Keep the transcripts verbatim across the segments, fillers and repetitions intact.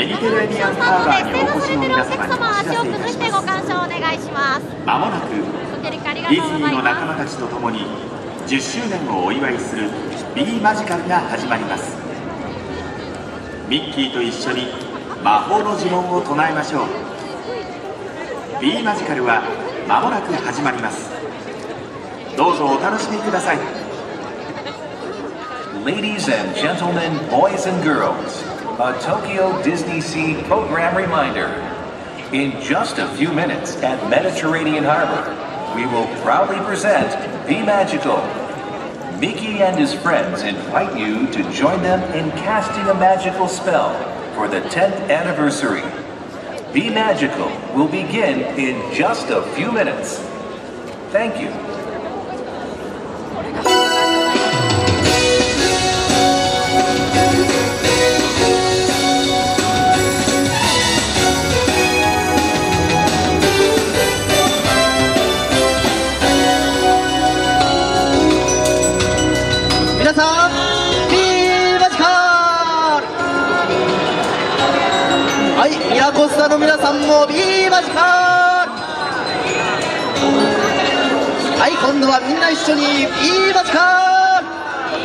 メディテレーニアンハーバーにお越しの皆様にお知らせいたします。まもなくディズニーの仲間たちと共にじゅっしゅうねんをお祝いする B マジカルが始まります。ミッキーと一緒に魔法の呪文を唱えましょう。 B マジカルはまもなく始まります。どうぞお楽しみください。 Ladies and gentlemen, boys and girls, a Tokyo Disney Sea program reminder. In just a few minutes at Mediterranean Harbor, we will proudly present Be Magical. Mickey and his friends invite you to join them in casting a magical spell for the tenth anniversary. Be Magical will begin in just a few minutes. Thank you. 皆さん、ビーマジカル。はい、ミラコスタの皆さんもビーマジカル。はい、今度はみんな一緒にビーマジカル。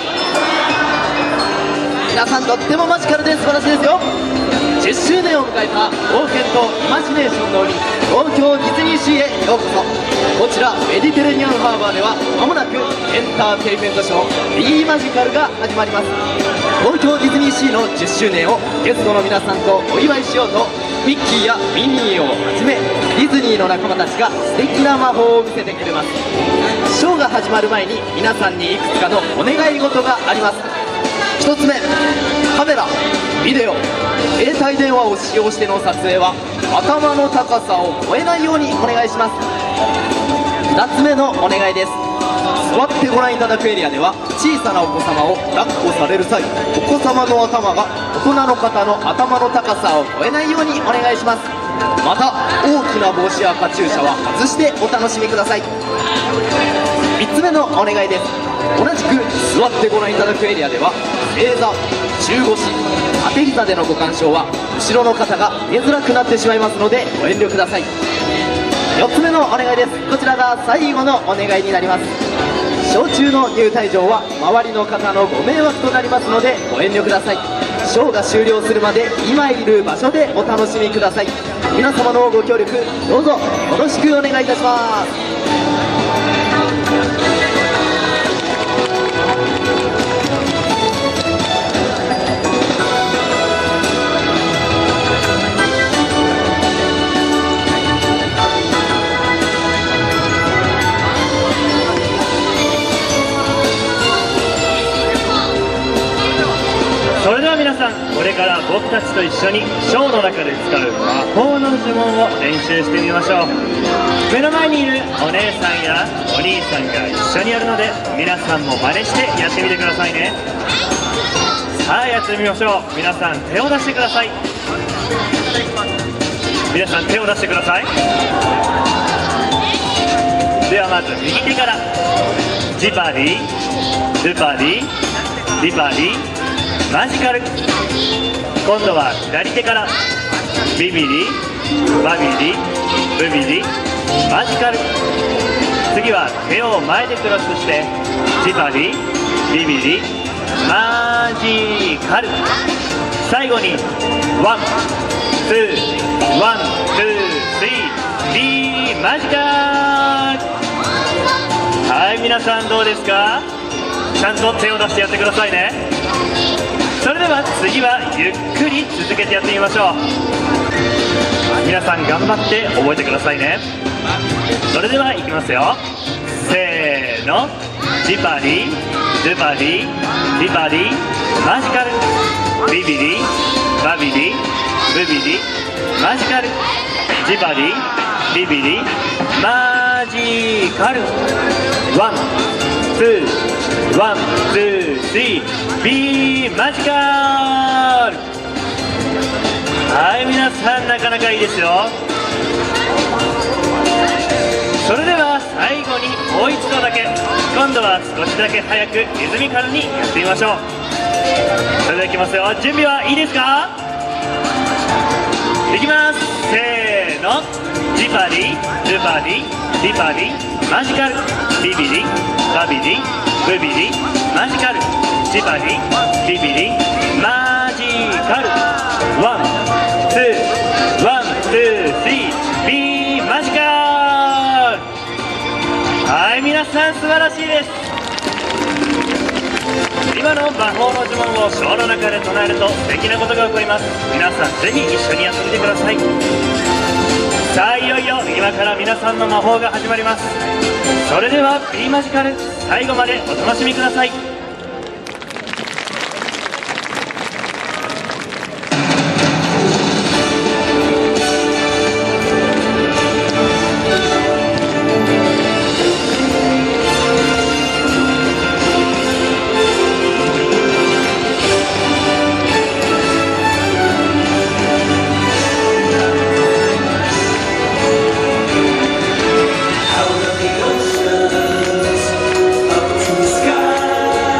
皆さんとってもマジカルで素晴らしいですよ。じゅっしゅうねんを迎えた冒険とイマジネーションの海、東京ディズニーシーへようこそ。こちらメディテレニアンハーバーではまもなくエンターテインメントショー B マジカルが始まります。東京ディズニーシーのじゅっしゅうねんをゲストの皆さんとお祝いしようと、ミッキーやミニーをはじめディズニーの仲間たちが素敵な魔法を見せてくれます。ショーが始まる前に皆さんにいくつかのお願い事があります。ひとつめ、カメラ、ビデオ、携帯電話を使用しての撮影は頭の高さを超えないようにお願いします。ふたつめのお願いです。座ってご覧いただくエリアでは小さなお子様を抱っこされる際、お子様の頭が大人の方の頭の高さを超えないようにお願いします。また大きな帽子やカチューシャは外してお楽しみください。みっつめのお願いです。同じく座ってご覧いただくエリアでは正座、中腰、縦膝でのご鑑賞は後ろの方が見えづらくなってしまいますのでご遠慮ください。よっつめのお願いです。こちらが最後のお願いになります。ショー中の入退場は周りの方のご迷惑となりますのでご遠慮ください。ショーが終了するまで今いる場所でお楽しみください。皆様のご協力どうぞよろしくお願いいたします。 それでは皆さん、これから僕たちと一緒にショーの中で使う魔法の呪文を練習してみましょう。目の前にいるお姉さんやお兄さんが一緒にやるので、皆さんも真似してやってみてくださいね。さあやってみましょう。皆さん手を出してください。皆さん手を出してください。ではまず右手から、ジパリー、ルパリー、リパリー、マジカル。今度は左手から、ビビリ、バビリ、ブビリ、マジカル。次は手を前でクロスして、ジパリ、ビビリ、マジカル。最後にワン、ツー、ワン、ツー、スリー、ビーマジカル。はい、皆さんどうですか？ちゃんと手を出してやってくださいね。それでは次はゆっくり続けてやってみましょう。皆さん頑張って覚えてくださいね。それではいきますよ。せーの、ジパリ、ルパリ、リパリ、マジカル、ビビリ、バビリ、ブビリ、マジカル、ジパリ、ビビリ、マジカル。ワン、ツー、ワン、ツー、スリー、ビーマジカル。はい、皆さんなかなかいいですよ。それでは最後にもう一度だけ、今度は少しだけ早くリズミカルにやってみましょう。それではいきますよ。準備はいいですか？ ジパリルパリリパリマジカルビビリバビリブビリマジカルジパリビビリマジカルワンツーワンツースリービーマジカル。はい、皆さん素晴らしいです。今の魔法の呪文をショーの中で唱えると素敵なことが起こります。皆さんぜひ一緒にやってみてください。さあいよいよ今から皆さんの魔法が始まります。それでは B マジカル最後までお楽しみください。 Out of the oceans, up to the sky.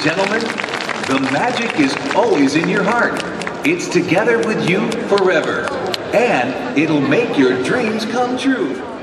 gentlemen, the magic is always in your heart. It's together with you forever. And it'll make your dreams come true.